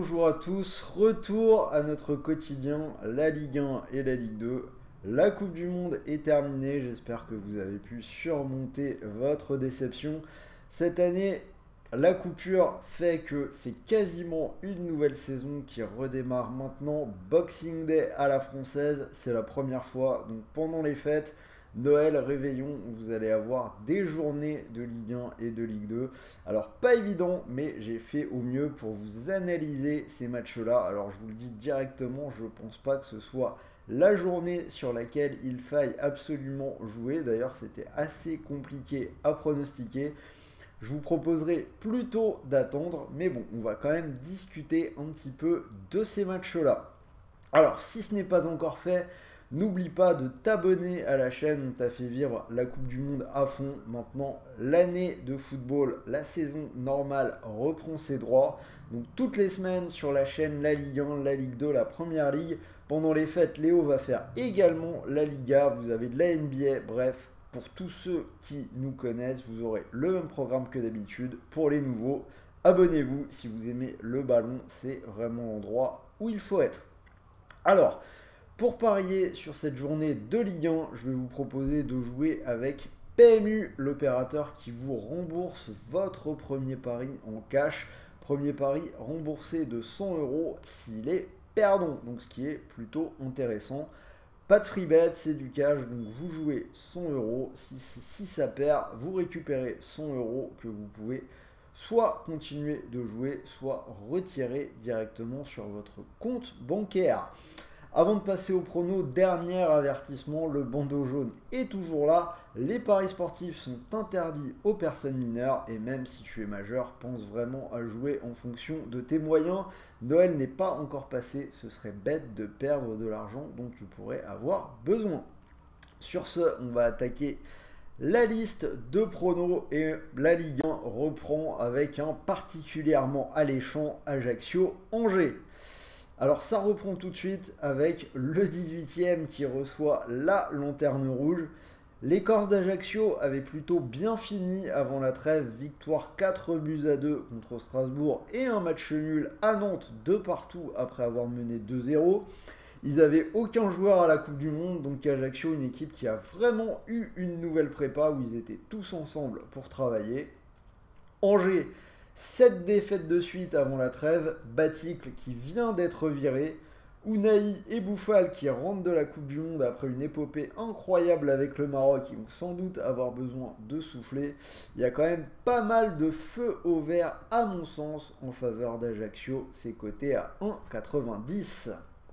bonjour à tous, retour à notre quotidien, la Ligue 1 et la Ligue 2. La Coupe du Monde est terminée, j'espère que vous avez pu surmonter votre déception. Cette année, la coupure fait que c'est quasiment une nouvelle saison qui redémarre maintenant. Boxing Day à la française, c'est la première fois, donc pendant les fêtes, Noël, réveillon, vous allez avoir des journées de Ligue 1 et de Ligue 2. Alors pas évident, mais j'ai fait au mieux pour vous analyser ces matchs-là. Alors je vous le dis directement, je pense pas que ce soit la journée sur laquelle il faille absolument jouer. D'ailleurs c'était assez compliqué à pronostiquer. Je vous proposerai plutôt d'attendre, mais bon, on va quand même discuter un petit peu de ces matchs-là. Alors si ce n'est pas encore fait, n'oublie pas de t'abonner à la chaîne, on t'a fait vivre la Coupe du Monde à fond. Maintenant, l'année de football, la saison normale reprend ses droits. Donc toutes les semaines sur la chaîne la Ligue 1, la Ligue 2, la Première Ligue. Pendant les fêtes, Léo va faire également la Liga, vous avez de la NBA, bref. Pour tous ceux qui nous connaissent, vous aurez le même programme que d'habitude. Pour les nouveaux, abonnez-vous si vous aimez le ballon, c'est vraiment l'endroit où il faut être. Alors, pour parier sur cette journée de Ligue 1, je vais vous proposer de jouer avec PMU, l'opérateur qui vous rembourse votre premier pari en cash. Premier pari remboursé de 100 € s'il est perdant, donc ce qui est plutôt intéressant. Pas de free bet, c'est du cash, donc vous jouez 100 €. Si ça perd, vous récupérez 100 € que vous pouvez soit continuer de jouer, soit retirer directement sur votre compte bancaire. Avant de passer au prono, dernier avertissement, le bandeau jaune est toujours là. Les paris sportifs sont interdits aux personnes mineures et même si tu es majeur, pense vraiment à jouer en fonction de tes moyens. Noël n'est pas encore passé, ce serait bête de perdre de l'argent dont tu pourrais avoir besoin. Sur ce, on va attaquer la liste de pronos et la Ligue 1 reprend avec un particulièrement alléchant Ajaccio-Angers. Alors ça reprend tout de suite avec le 18e qui reçoit la lanterne rouge. Les Corses d'Ajaccio avaient plutôt bien fini avant la trêve, victoire 4-2 contre Strasbourg et un match nul à Nantes de partout après avoir mené 2-0. Ils n'avaient aucun joueur à la Coupe du Monde, donc Ajaccio, une équipe qui a vraiment eu une nouvelle prépa où ils étaient tous ensemble pour travailler. Angers, 7 défaites de suite avant la trêve, Baticle qui vient d'être viré, Unai et Bouffal qui rentrent de la Coupe du Monde après une épopée incroyable avec le Maroc, qui vont sans doute avoir besoin de souffler. Il y a quand même pas mal de feu au vert à mon sens en faveur d'Ajaccio, c'est coté à 1,90.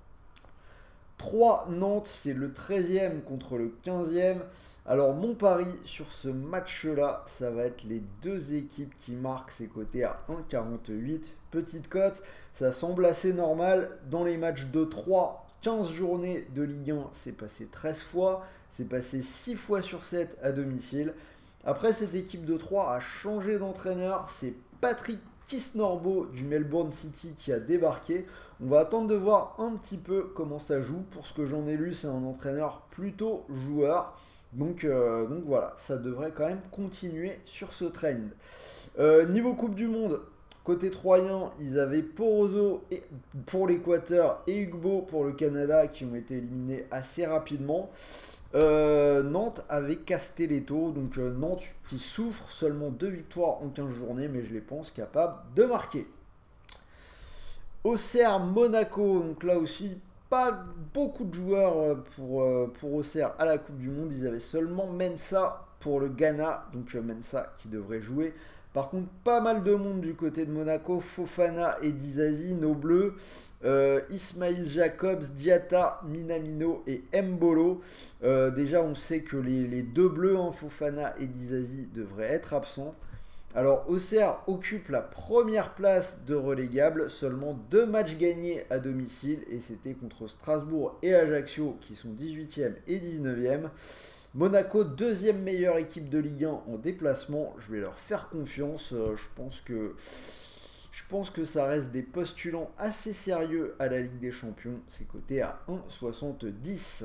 3 Nantes, c'est le 13e contre le 15e. Alors mon pari sur ce match-là, ça va être les deux équipes qui marquent, c'est coté à 1,48. Petite cote, ça semble assez normal. Dans les matchs de 3, 15 journées de Ligue 1, c'est passé 13 fois. C'est passé 6 fois sur 7 à domicile. Après, cette équipe de 3 a changé d'entraîneur. C'est Patrick Kisnorbo du Melbourne City qui a débarqué. On va attendre de voir un petit peu comment ça joue. Pour ce que j'en ai lu, c'est un entraîneur plutôt joueur. Donc voilà, ça devrait quand même continuer sur ce trend. Niveau Coupe du Monde, côté troyen, ils avaient Poroso pour l'Équateur et Ugbo pour le Canada qui ont été éliminés assez rapidement. Nantes avec Castelletto, donc Nantes qui souffre, seulement 2 victoires en 15 journées, mais je les pense capables de marquer. Auxerre Monaco, donc là aussi pas beaucoup de joueurs pour Auxerre à la Coupe du Monde, ils avaient seulement Mensah pour le Ghana, donc Mensah qui devrait jouer. Par contre, pas mal de monde du côté de Monaco, Fofana et Dizazi, nos bleus, Ismail Jacobs, Diatta, Minamino et Mbolo. Déjà, on sait que les deux bleus, Fofana et Dizazi, devraient être absents. Alors, Auxerre occupe la première place de relégable, seulement 2 matchs gagnés à domicile, et c'était contre Strasbourg et Ajaccio qui sont 18e et 19e. Monaco, deuxième meilleure équipe de Ligue 1 en déplacement, je vais leur faire confiance, je pense que ça reste des postulants assez sérieux à la Ligue des Champions, c'est coté à 1,70.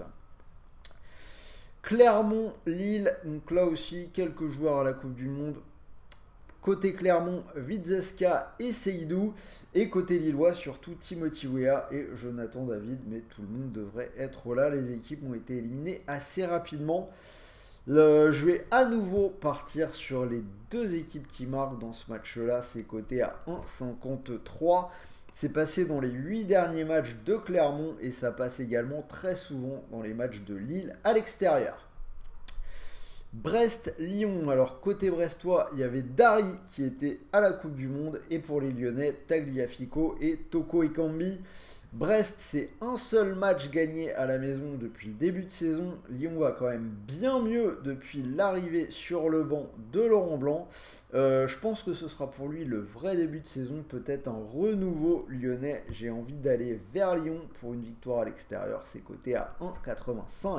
Clermont, Lille, donc là aussi quelques joueurs à la Coupe du Monde. Côté Clermont, Widzeska et Seydou. Et côté Lillois, surtout Timothy Weah et Jonathan David. Mais tout le monde devrait être là. Les équipes ont été éliminées assez rapidement. Je vais à nouveau partir sur les deux équipes qui marquent dans ce match-là. C'est coté à 1,53. C'est passé dans les 8 derniers matchs de Clermont et ça passe également très souvent dans les matchs de Lille à l'extérieur. Brest-Lyon, alors côté brestois, il y avait Dari qui était à la Coupe du Monde et pour les Lyonnais, Tagliafico et Toko Ekambi. Brest, c'est un seul match gagné à la maison depuis le début de saison. Lyon va quand même bien mieux depuis l'arrivée sur le banc de Laurent Blanc. Je pense que ce sera pour lui le vrai début de saison, peut-être un renouveau lyonnais. J'ai envie d'aller vers Lyon pour une victoire à l'extérieur. C'est coté à 1,85.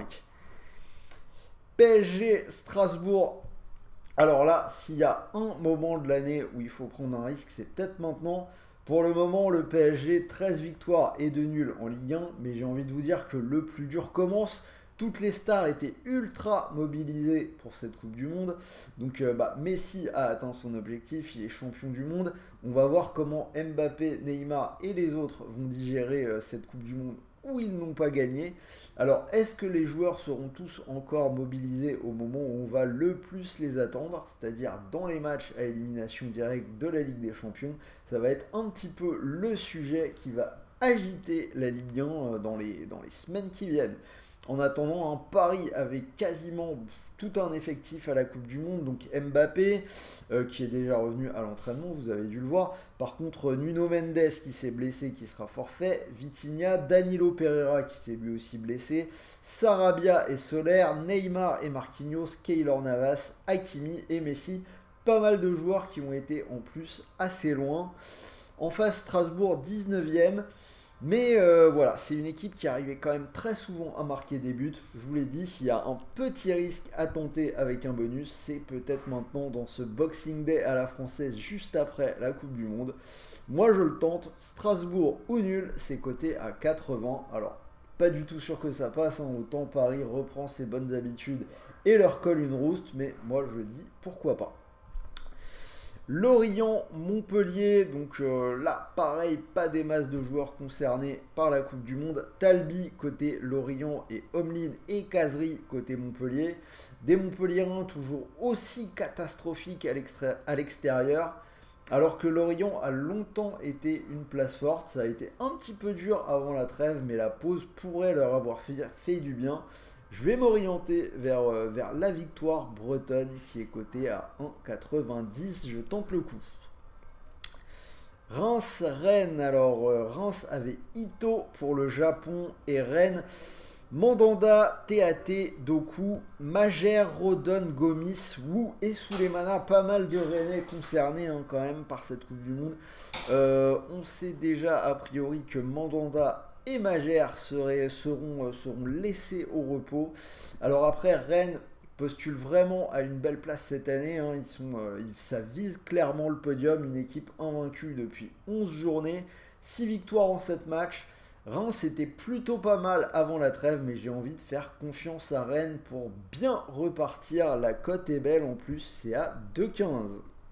PSG Strasbourg. Alors là, s'il y a un moment de l'année où il faut prendre un risque, c'est peut-être maintenant. Pour le moment, le PSG, 13 victoires et 2 nuls en Ligue 1, mais j'ai envie de vous dire que le plus dur commence. Toutes les stars étaient ultra mobilisées pour cette Coupe du Monde. Donc Messi a atteint son objectif, il est champion du monde. On va voir comment Mbappé, Neymar et les autres vont digérer cette Coupe du Monde où ils n'ont pas gagné. Alors, est-ce que les joueurs seront tous encore mobilisés au moment où on va le plus les attendre, c'est-à-dire dans les matchs à élimination directe de la Ligue des Champions? Ça va être un petit peu le sujet qui va agiter la Ligue 1 dans les semaines qui viennent. En attendant, un Paris avec quasiment tout un effectif à la Coupe du Monde, donc Mbappé qui est déjà revenu à l'entraînement, vous avez dû le voir. Par contre, Nuno Mendes qui s'est blessé, qui sera forfait, Vitinha, Danilo Pereira qui s'est lui aussi blessé, Sarabia et Soler, Neymar et Marquinhos, Keylor Navas, Hakimi et Messi. Pas mal de joueurs qui ont été en plus assez loin. En face, Strasbourg 19e. Mais voilà, c'est une équipe qui arrivait quand même très souvent à marquer des buts. Je vous l'ai dit, s'il y a un petit risque à tenter avec un bonus, c'est peut-être maintenant dans ce Boxing Day à la française juste après la Coupe du Monde. Moi je le tente, Strasbourg ou nul, c'est coté à 80. Alors, pas du tout sûr que ça passe, hein. Autant Paris reprend ses bonnes habitudes et leur colle une rouste, mais moi je dis pourquoi pas. Lorient-Montpellier, donc là pareil, pas des masses de joueurs concernés par la Coupe du Monde. Talbi côté Lorient et Omlin et Kazri côté Montpellier. Des Montpelliérains toujours aussi catastrophiques à l'extérieur. Alors que Lorient a longtemps été une place forte, ça a été un petit peu dur avant la trêve, mais la pause pourrait leur avoir fait du bien. Je vais m'orienter vers la victoire bretonne qui est cotée à 1,90. Je tente le coup. Reims-Rennes. Alors, Reims avait Ito pour le Japon et Rennes. Mandanda, TAT, Doku, Majer, Rodon, Gomis, Wu et Souleymana. Pas mal de Rennais concernés quand même par cette Coupe du Monde. On sait déjà a priori que Mandanda et Majer seront laissés au repos. Alors après, Rennes postule vraiment à une belle place cette année. Ça vise clairement le podium. Une équipe invaincue depuis 11 journées. 6 victoires en 7 matchs. Reims était plutôt pas mal avant la trêve, mais j'ai envie de faire confiance à Rennes pour bien repartir. La cote est belle en plus, c'est à 2,15.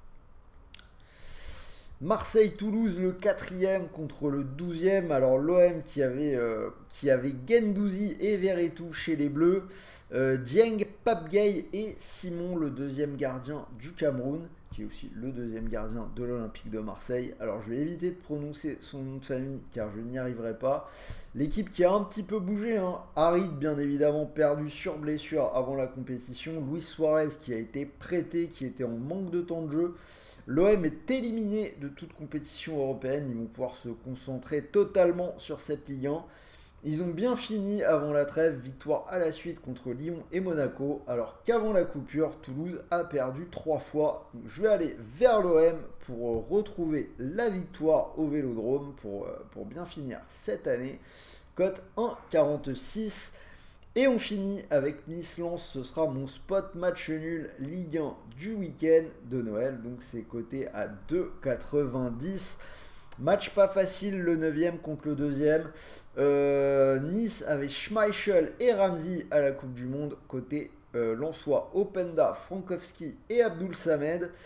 Marseille-Toulouse, le 4e contre le 12e. Alors l'OM qui avait Guendouzi et Verretou chez les Bleus. Dieng, Pape Gueye et Simon, le deuxième gardien du Cameroun, qui est aussi le deuxième gardien de l'Olympique de Marseille. Alors je vais éviter de prononcer son nom de famille car je n'y arriverai pas. L'équipe qui a un petit peu bougé, Harit bien évidemment perdu sur blessure avant la compétition. Luis Suarez qui a été prêté, qui était en manque de temps de jeu. L'OM est éliminé de toute compétition européenne, ils vont pouvoir se concentrer totalement sur cette Ligue 1. Ils ont bien fini avant la trêve, victoire à la suite contre Lyon et Monaco, alors qu'avant la coupure, Toulouse a perdu 3 fois. Donc, je vais aller vers l'OM pour retrouver la victoire au Vélodrome pour bien finir cette année. Cote 1,46. Et on finit avec Nice-Lens, ce sera mon spot match nul Ligue 1 du week-end de Noël, donc c'est coté à 2,90. Match pas facile, le 9e contre le 2e. Nice avait Schmeichel et Ramsey à la Coupe du Monde, côté Lensois, Openda, Frankowski et Abdul Samed.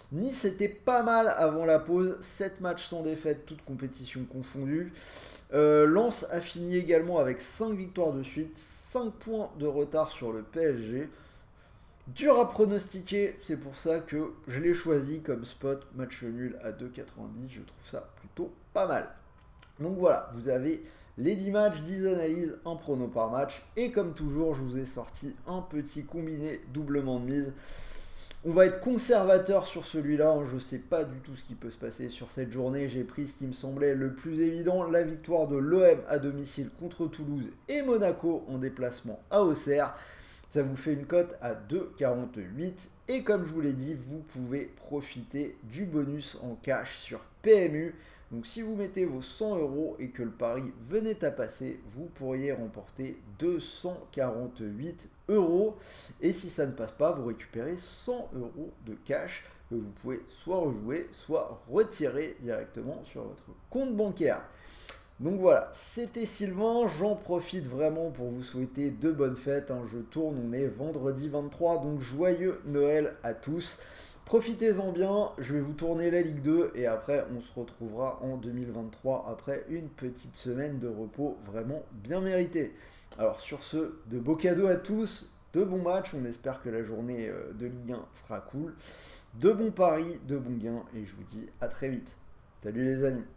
Nice était pas mal avant la pause, 7 matchs sans défaite, toutes compétitions confondues. Lens a fini également avec 5 victoires de suite, 5 points de retard sur le PSG. Dur à pronostiquer, c'est pour ça que je l'ai choisi comme spot, match nul à 2,90, je trouve ça plutôt pas mal. Donc voilà, vous avez les 10 matchs, 10 analyses, un prono par match. Et comme toujours, je vous ai sorti un petit combiné doublement de mise. On va être conservateur sur celui-là, hein. Je ne sais pas du tout ce qui peut se passer sur cette journée. J'ai pris ce qui me semblait le plus évident, la victoire de l'OM à domicile contre Toulouse et Monaco en déplacement à Auxerre. Ça vous fait une cote à 2,48. Et comme je vous l'ai dit, vous pouvez profiter du bonus en cash sur PMU. Donc si vous mettez vos 100 € et que le pari venait à passer, vous pourriez remporter 248 €. Et si ça ne passe pas, vous récupérez 100 € de cash que vous pouvez soit rejouer, soit retirer directement sur votre compte bancaire. Donc voilà, c'était Sylvain, j'en profite vraiment pour vous souhaiter de bonnes fêtes, hein. Je tourne, on est vendredi 23, donc joyeux Noël à tous. Profitez-en bien, je vais vous tourner la Ligue 2 et après on se retrouvera en 2023 après une petite semaine de repos vraiment bien méritée. Alors sur ce, de beaux cadeaux à tous, de bons matchs, on espère que la journée de Ligue 1 sera cool, de bons paris, de bons gains et je vous dis à très vite. Salut les amis.